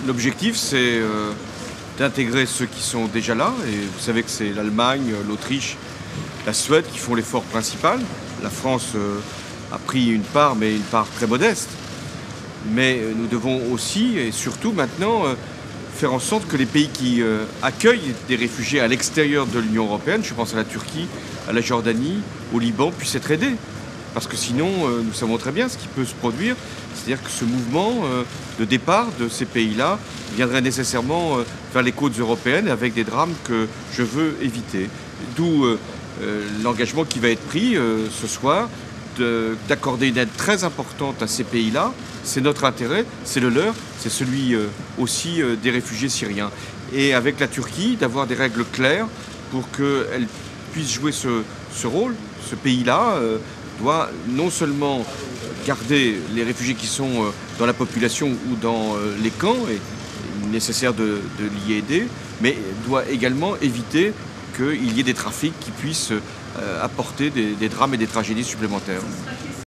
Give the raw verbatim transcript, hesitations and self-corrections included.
L'objectif, c'est euh, d'intégrer ceux qui sont déjà là. Et vous savez que c'est l'Allemagne, l'Autriche, la Suède qui font l'effort principal. La France euh, a pris une part, mais une part très modeste. Mais euh, nous devons aussi, et surtout maintenant, euh, faire en sorte que les pays qui euh, accueillent des réfugiés à l'extérieur de l'Union européenne, je pense à la Turquie, à la Jordanie, au Liban, puissent être aidés. Parce que sinon, euh, nous savons très bien ce qui peut se produire, c'est-à-dire que ce mouvement euh, de départ de ces pays-là viendrait nécessairement euh, vers les côtes européennes avec des drames que je veux éviter. D'où euh, euh, l'engagement qui va être pris euh, ce soir d'accorder une aide très importante à ces pays-là. C'est notre intérêt, c'est le leur, c'est celui euh, aussi euh, des réfugiés syriens. Et avec la Turquie, d'avoir des règles claires pour qu'elle puisse jouer ce, ce rôle. Ce pays-là euh, doit non seulement garder les réfugiés qui sont euh, dans la population ou dans euh, les camps, et il est nécessaire de, de l'y aider, mais doit également éviter qu'il y ait des trafics qui puissent euh, apporter des, des drames et des tragédies supplémentaires.